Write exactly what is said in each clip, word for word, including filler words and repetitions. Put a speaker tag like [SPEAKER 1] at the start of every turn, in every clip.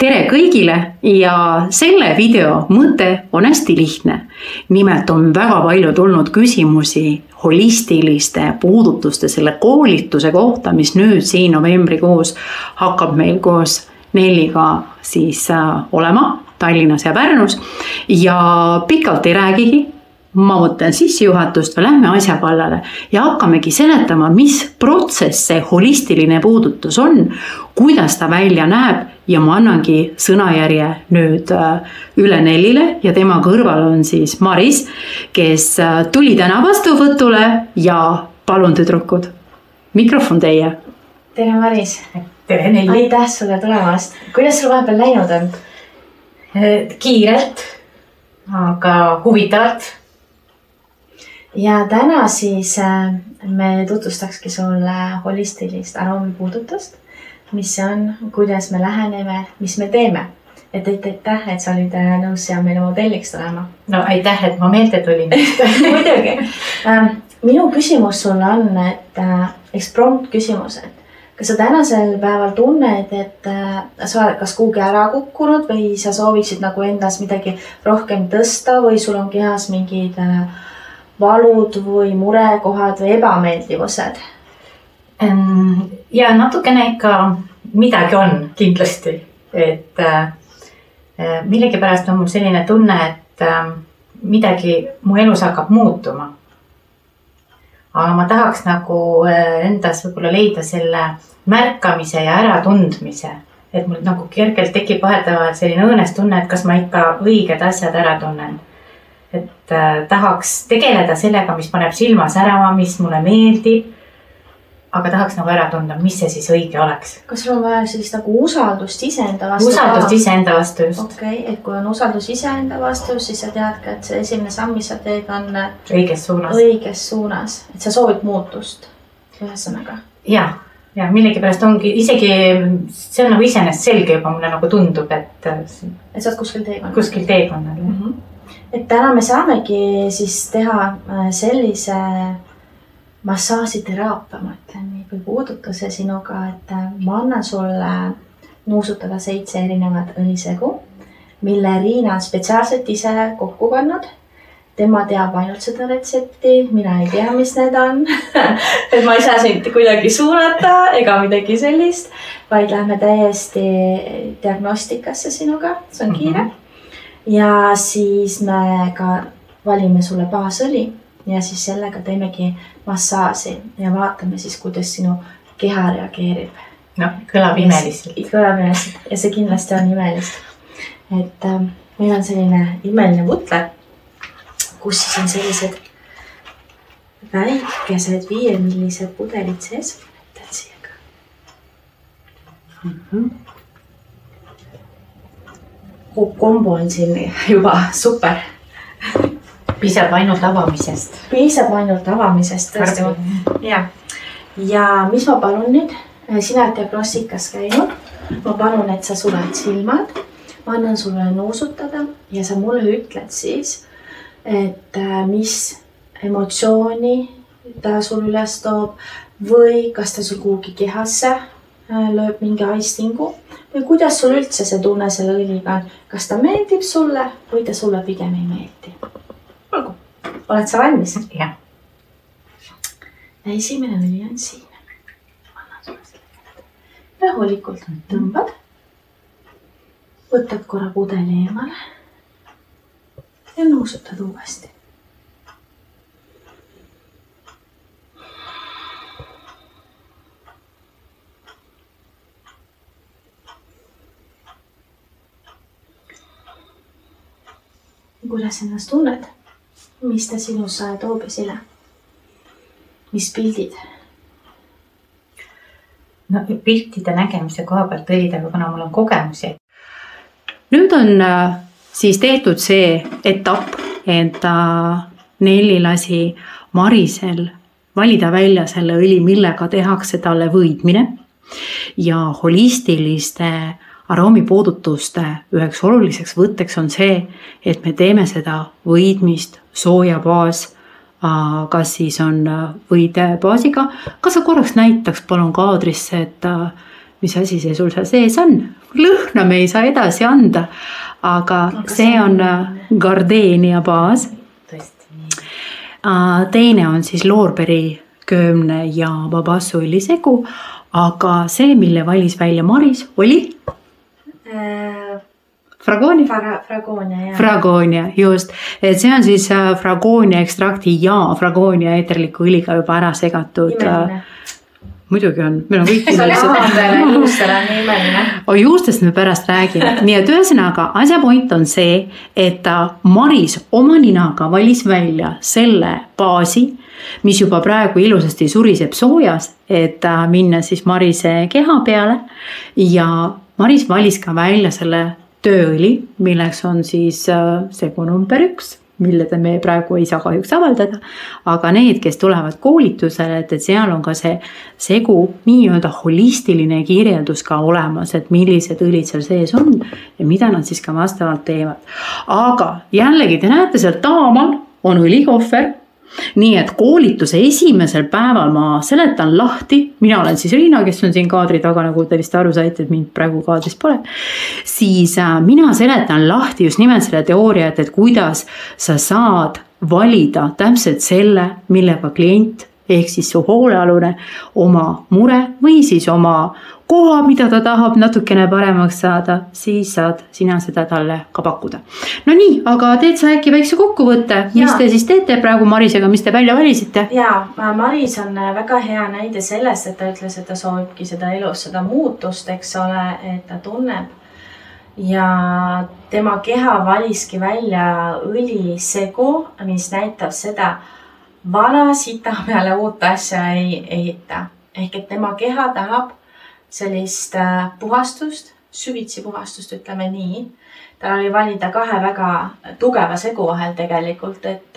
[SPEAKER 1] tere kõigile ja selle video mõte on hästi lihtne. Nimelt on väga palju tulnud küsimusi holistiliste puudutuste selle koolituse kohta, mis nüüd siin novembrikuus hakkab meil koos Nelliga siis olema Tallinnas ja Pärnus. Ja pikalt ei räägigi, ma mõtlen sissejuhatust või lähme asja kallale ja hakkamegi seletama, mis protsess see holistiline puudutus on, kuidas ta välja näeb ja ma annangi sõnajärje nüüd üle Nellile ja tema kõrval on siis Maris, kes tuli täna vastuvõtule ja palun tüdrukud, mikrofon teie.
[SPEAKER 2] Tere Maris.
[SPEAKER 3] Tere Nelli.
[SPEAKER 2] Aitäh sulle tulemast. Kuidas sul vahepeal läinud on?
[SPEAKER 3] Kiirelt, aga huvitavalt.
[SPEAKER 2] Ja täna siis me tutvustakski sulle holistilist aroomipuudutust, mis see on, kuidas me läheneme, mis me teeme. Et aitäh, et sa olid nõus ja meile modelliks tulema.
[SPEAKER 3] No aitäh, et ma meelde tulin.
[SPEAKER 2] Muidugi. Minu küsimus sulle on, et eks prompt küsimus, et kas sa tänasel päeval tunned, et sa oled kas kuhugi ära kukkunud või sa sooviksid nagu endas midagi rohkem tõsta või sul on kehas mingid valud või murekohad või ebameeldivused?
[SPEAKER 3] Ja natukene ikka midagi on kindlasti, et millegipärast on mul selline tunne, et midagi mu elus hakkab muutuma. Aga ma tahaks nagu endas võib-olla leida selle märkamise ja äratundmise, et mul nagu kergelt tekib vahetavalt selline õõnes tunne, et kas ma ikka õiged asjad ära tunnen. Et äh, tahaks tegeleda sellega, mis paneb silma särama, mis mulle meeldib, aga tahaks nagu ära tunda, mis see siis õige oleks.
[SPEAKER 2] Kas sul on vaja sellist nagu usaldust iseenda vastu?
[SPEAKER 3] Usaldust iseenda vastu just.
[SPEAKER 2] Okei, okay, et kui on usaldus iseenda vastu, siis sa tead ka, et see esimene samm, mis sa teed, on
[SPEAKER 3] õiges suunas.
[SPEAKER 2] Õiges suunas, et sa soovid muutust ühesõnaga.
[SPEAKER 3] Ja, ja millegipärast ongi isegi, see on nagu iseenest selge juba mulle nagu tundub, et
[SPEAKER 2] et sa oled kuskil teekonnal.
[SPEAKER 3] Kuskil teekonnal.
[SPEAKER 2] Mm -hmm. Et täna me saamegi siis teha sellise massaažiteraapia, ma ütlen nii, või puudutuse sinuga, et ma annan sulle nuusutada seitse erinevat õlisegu, mille Riina on spetsiaalselt ise kokku pannud. Tema teab ainult seda retsepti, mina ei tea, mis need on. Et ma ei saa sind kuidagi suunata ega midagi sellist, vaid lähme täiesti diagnostikasse sinuga, see on kiire. Ja siis me ka valime sulle baasõli ja siis sellega teemegi massaaži ja vaatame siis, kuidas sinu keha reageerib.
[SPEAKER 3] No, kõlab imeliselt.
[SPEAKER 2] Kõlab imeliselt ja see kindlasti on imelist. Et äh, meil on selline imeline vutler, kus siis on sellised väikesed viiemillised pudelid sees. Võtad siia ka. Mm-hmm. Kombo on siin juba super.
[SPEAKER 3] Piisab ainult avamisest.
[SPEAKER 2] Piisab ainult avamisest. Ja. ja mis ma palun nüüd? Sina oled diagnostikas käinud. Ma palun, et sa suled silmad. Ma annan sulle nuusutada ja sa mulle ütled siis, et mis emotsiooni ta sul üles toob või kas ta sul kuhugi kehasse lööb mingi aistingu või kuidas sul üldse see tunne selle õliga on. Kas ta meeldib sulle või ta sulle pigem ei meeldi? Olgu, oled sa valmis?
[SPEAKER 3] Jah.
[SPEAKER 2] Ja esimene õli on siin. Annan sulle selle. Rahulikult tõmbad. Võtad korra pudeli eemale ja nuusutad uuesti. Kuidas ennast tunned? Mis ta sinus toob esile? Mis pildid?
[SPEAKER 3] No piltide nägemise koha pealt õlidega, kuna mul on kogemusi.
[SPEAKER 1] Nüüd on siis tehtud see etapp, et Nelli lasi Marisel valida välja selle õli, millega tehakse talle võidmine ja holistiliste aroomipuudutuste üheks oluliseks võtteks on see, et me teeme seda võidmist sooja baas, kas siis on võide baasiga. Kas sa korraks näitaks palun kaadrisse, et mis asi see sul seal sees on? lõhna me ei saa edasi anda, aga, aga see on Gardenia baas. Teine on siis loorberi, köömne ja babassuõli segu, aga see, mille valis välja Maris, oli? Fragoonia?
[SPEAKER 2] Fragoonia, jah.
[SPEAKER 1] Fragoonia, just. Et see on siis fragoonia ekstrakti ja fragoonia eeterliku õliga juba ära segatud.
[SPEAKER 2] Imeline.
[SPEAKER 1] Muidugi on, meil on kõik
[SPEAKER 2] imelised. Juustele on imeline.
[SPEAKER 1] O, juustest me pärast räägime. Nii et ühesõnaga, asja point on see, et Maris oma ninaga valis välja selle baasi, mis juba praegu ilusasti suriseb soojas, et minna siis Marise keha peale ja Maris valis ka välja selle tööõli, milleks on siis segu number üks, mille me praegu ei saa kahjuks avaldada, aga need, kes tulevad koolitusele, et, et seal on ka see segu nii-öelda holistiline kirjeldus ka olemas, et millised õlid seal sees on ja mida nad siis ka vastavalt teevad. Aga jällegi te näete seal taamal on õlikohver. Nii et koolituse esimesel päeval ma seletan lahti, mina olen siis Riina, kes on siin kaadri taga, nagu te vist aru saite, et mind praegu kaadris pole, siis mina seletan lahti just nimelt selle teooria, et, et kuidas sa saad valida täpselt selle, millega klient ehk siis su hoolealune oma mure või siis oma koha, mida ta tahab natukene paremaks saada, siis saad sina seda talle ka pakkuda. No nii, aga teed sa äkki väikse kokkuvõtte, mis te siis teete praegu Marisega, mis te välja valisite?
[SPEAKER 2] Jaa, Maris on väga hea näide sellest, et ta ütles, et ta soovibki seda elus, seda muutust, eks ole, et ta tunneb. Ja tema keha valiski välja õlisegu, mis näitab seda, vana sita peale uut asja ei ehita. Ehk et tema keha tahab sellist puhastust, süvitsi puhastust, ütleme nii. Tal oli valida kahe väga tugeva segu vahel tegelikult, et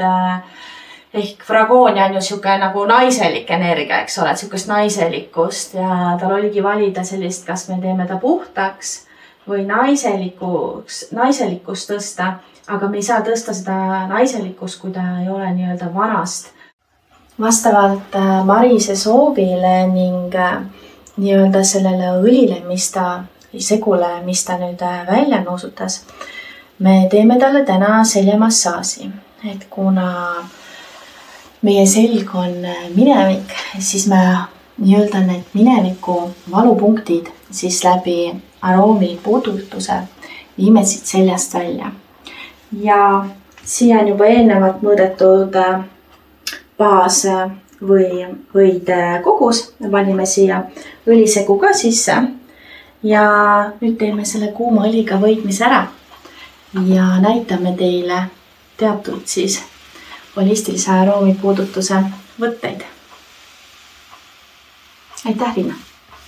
[SPEAKER 2] ehk fragoonia on ju siuke nagu naiselik energia, eks ole, siukest naiselikkust ja tal oligi valida sellist, kas me teeme ta puhtaks või naiselikus, naiselikkust tõsta, aga me ei saa tõsta seda naiselikkust, kui ta ei ole nii-öelda vanast. Vastavalt Marise soovile ning nii-öelda sellele õlile, mis ta, segule, mis ta nüüd välja nuusutas, me teeme talle täna seljamassaaži. Et kuna meie selg on minevik, siis me nii-öelda need mineviku valupunktid siis läbi aroomi puudutuse viime siit seljast välja. Ja siia on juba eelnevalt mõõdetud baas või võide kogus. Panime siia õlisegu ka sisse ja nüüd teeme selle kuuma õliga võidmise ära ja näitame teile teatud siis holistilise aroomi puudutuse võtteid. Aitäh, Riina!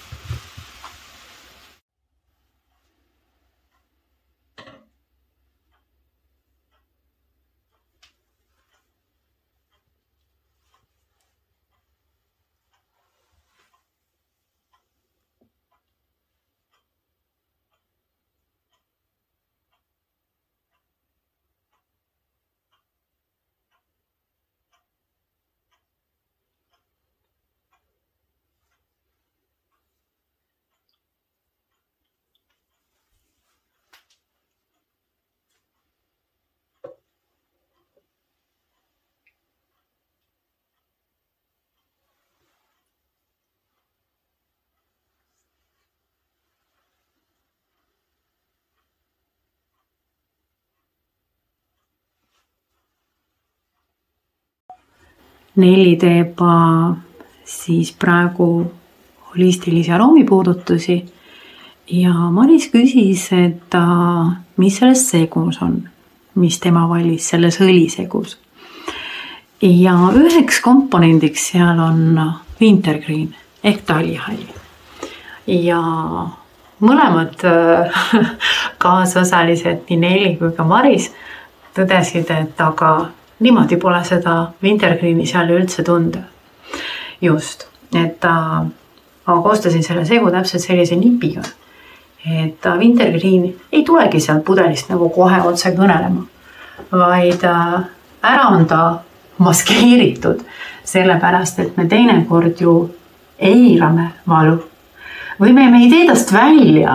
[SPEAKER 1] Nelli teeb siis praegu holistilisi aroomipuudutusi ja Maris küsis, et mis selles segus on, mis tema valis selles õlisegus. Ja üheks komponendiks seal on wintergreen ehk talihall. Ja mõlemad kaasosalised, nii Nelli kui ka Maris, tõdesid, et aga niimoodi pole seda wintergreeni seal üldse tunda. Just, et ma koostasin selle segu täpselt sellise nipiga, et wintergreen ei tulegi sealt pudelist nagu kohe otse kõnelema, vaid ära on ta maskeeritud, sellepärast, et me teinekord ju eirame valu või me, me ei tee tast välja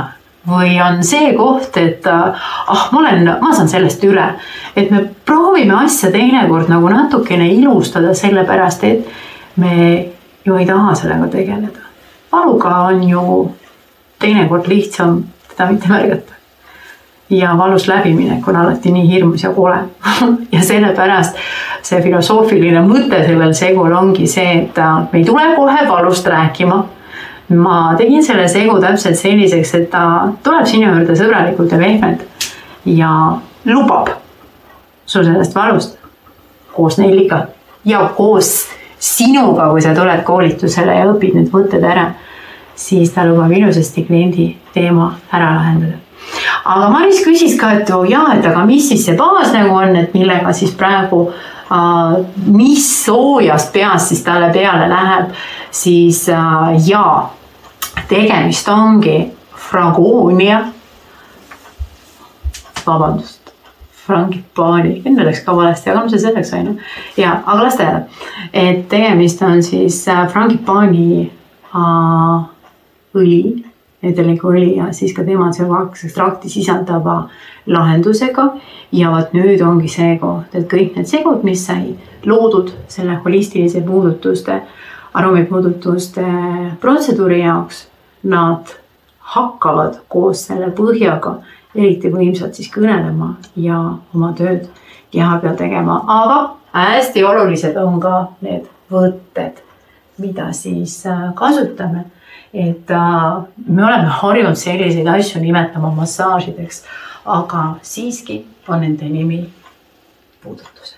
[SPEAKER 1] või on see koht, et ah, ma olen, ma saan sellest üle, et me proovime asja teinekord nagu natukene ilustada, sellepärast et me ju ei taha sellega tegeleda. Valuga on ju teinekord lihtsam teda mitte märgata. Ja valus läbiminek on alati nii hirmus ja kole. Ja sellepärast see filosoofiline mõte sellel segul ongi see, et me ei tule kohe valust rääkima. Ma tegin selle segu täpselt selliseks, et ta tuleb sinu juurde sõbralikult ja vehmed ja lubab sul sellest valust koos Nelliga ja koos sinuga, kui sa tuled koolitusele ja õpid need võtted ära, siis ta lubab ilusasti kliendi teema ära lahendada. Aga Maris küsis ka, et oh jaa, et aga mis siis see baas nagu on, et millega siis praegu, uh, mis soojast peast siis talle peale läheb, siis uh, jaa, tegemist ongi fragoonia, vabandust, frangipaani, enne läks ka valesti, aga no see selleks aina. Ja, aga las teada, et tegemist on siis frangipaani uh, õli, edeliku õli ja siis ka tema C O kaks ekstrakti sisaldava lahendusega. Ja vaat nüüd ongi see koht, et kõik need segud, mis sai loodud selle holistilise puudutuste, aromipuudutuste protseduuri jaoks, nad hakkavad koos selle põhjaga eriti võimsalt siis kõnelema ja oma tööd keha peal tegema. Aga hästi olulised on ka need võtted, mida siis kasutame. Et me oleme harjunud selliseid asju nimetama massaažideks, aga siiski on nende nimi puudutused.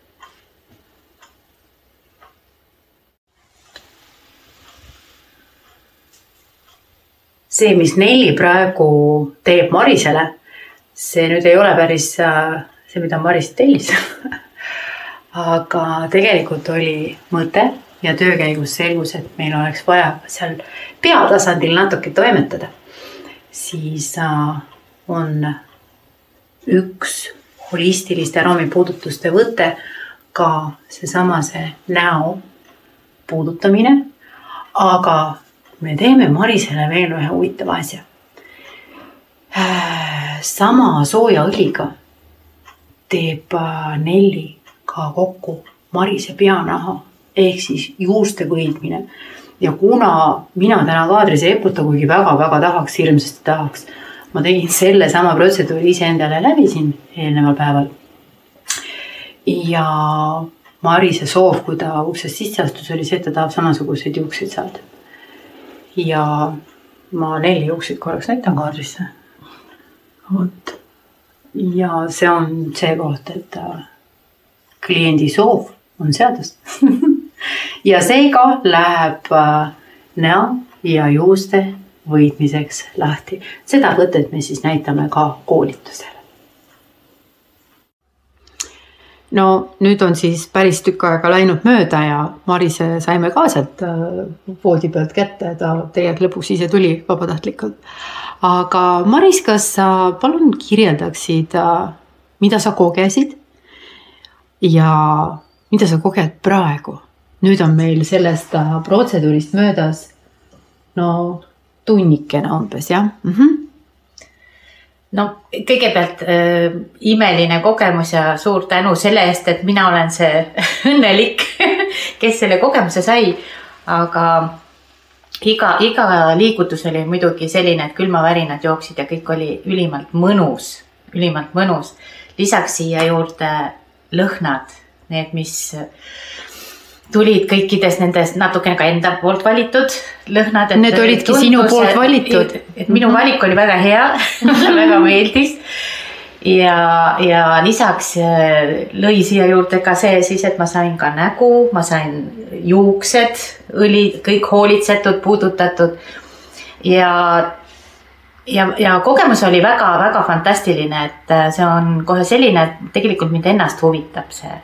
[SPEAKER 1] See, mis Nelli praegu teeb Marisele, see nüüd ei ole päris see, mida Maris tellis. Aga tegelikult oli mõte ja töö käigus selgus, et meil oleks vaja seal peatasandil natuke toimetada. Siis on üks holistiliste aromipuudutuste võte ka seesama see näo puudutamine, aga me teeme Marisele veel ühe huvitava asja. Sama sooja õliga teeb Nelli ka kokku Marise peanaha ehk siis juuste võidmine. Ja kuna mina täna kaadris ei eputa, kuigi väga-väga tahaks, hirmsasti tahaks, ma tegin selle sama protseduuri ise endale läbi siin eelneval päeval. Ja Marise soov, kui ta uksest sisse astus, oli see, et ta tahab samasuguseid juukseid saada. Ja ma Nelli juukseid korraks näitan kaadrisse. Vot. Ja see on see koht, et kliendi soov on seadus. Ja seega läheb näo ja juuste võitmiseks lahti. Seda võtet me siis näitame ka koolitusele. No nüüd on siis päris tükk aega läinud mööda ja Marise saime ka sealt voodi pealt kätte, ta tegelikult lõpuks ise tuli vabatahtlikult. Aga Maris, kas sa palun kirjeldaksid, mida sa kogesid ja mida sa koged praegu? Nüüd on meil sellest protseduurist möödas no tunnikene umbes, jah? Mhm.
[SPEAKER 3] No kõigepealt äh, imeline kogemus ja suur tänu selle eest, et mina olen see õnnelik, kes selle kogemuse sai, aga iga, iga liigutus oli muidugi selline, et külmavärinad jooksid ja kõik oli ülimalt mõnus, ülimalt mõnus. Lisaks siia juurde lõhnad, need, mis tulid kõikides nendest natukene ka enda poolt valitud lõhnad.
[SPEAKER 1] Need olidki tundus, sinu poolt valitud.
[SPEAKER 3] Et, et minu valik oli väga hea, väga meeldis. Ja, ja lisaks lõi siia juurde ka see siis, et ma sain ka nägu, ma sain juuksed, õli, kõik hoolitsetud, puudutatud. Ja, ja, ja kogemus oli väga, väga fantastiline, et see on kohe selline, et tegelikult mind ennast huvitab see.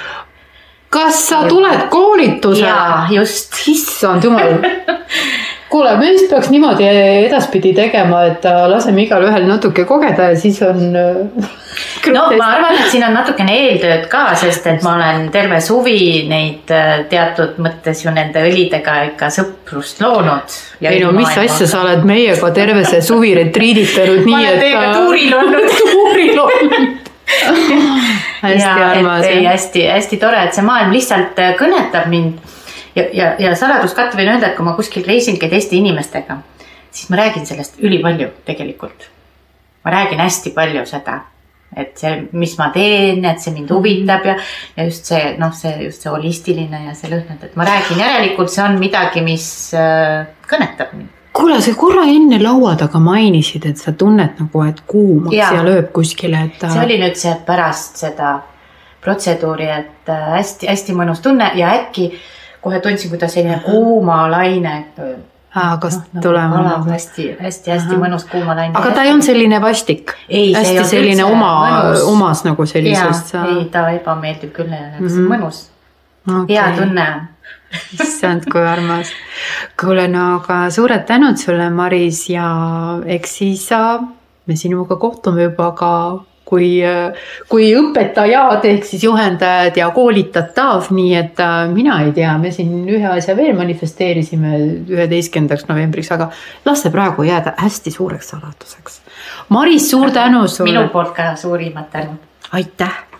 [SPEAKER 3] Kas sa tuled koolitusele? Jaa, just.
[SPEAKER 1] Issand jumal. kuule, me vist peaks niimoodi edaspidi tegema, et laseme igal ühel natuke kogeda ja siis on...
[SPEAKER 3] No ma arvan, et siin on natukene eeltööd ka, sest et ma olen terve suvi neid teatud mõttes ju nende õlidega ikka sõprust loonud.
[SPEAKER 1] Ei no, mis asja sa oled meiega terve see suvi retriiditanud nii, et...
[SPEAKER 3] Ma olen teiega tuuril olnud.
[SPEAKER 1] Tuuril olnud. Hästi armas.
[SPEAKER 3] Hästi, hästi tore, et see maailm lihtsalt kõnetab mind. Ja, ja, ja saladuskatte võin öelda, et kui ma kuskil reisin ka teiste inimestega, siis ma räägin sellest ülipalju tegelikult. Ma räägin hästi palju seda. Et see, mis ma teen, et see mind huvitab ja, ja just see, noh, see, just see holistiline ja see lõhnad, et ma räägin järelikult, see on midagi, mis äh, kõnetab mind.
[SPEAKER 1] Kuule, sa korra enne laua taga mainisid, et sa tunned nagu, et kuumaks ja, ja lööb kuskile, et...
[SPEAKER 3] See oli nüüd see pärast seda protseduuri, et hästi, hästi mõnus tunne ja äkki kohe tundsin, kuidas selline kuuma laine...
[SPEAKER 1] Aa, kas no, tulema?
[SPEAKER 3] No, hästi, hästi, hästi mõnus kuuma laine.
[SPEAKER 1] Aga ta ei on selline vastik?
[SPEAKER 3] Ei,
[SPEAKER 1] hästi
[SPEAKER 3] see
[SPEAKER 1] selline oma, omas nagu sellisest...
[SPEAKER 3] Ja, ei, ta ebameeldib küll, mm -hmm. mõnus. Okay. Hea tunne.
[SPEAKER 1] Issand, kui armas. Kuule, no aga suured tänud sulle, Maris, ja eks siis me sinuga kohtume juba ka kui, kui õpetajad ehk siis juhendajad ja koolitatav, nii et mina ei tea, me siin ühe asja veel manifesteerisime üheteistkümnendaks novembriks, aga las see praegu jääda hästi suureks saladuseks. Maris, suur tänu sulle.
[SPEAKER 3] Minu poolt ka suurimad tänud.
[SPEAKER 1] Aitäh!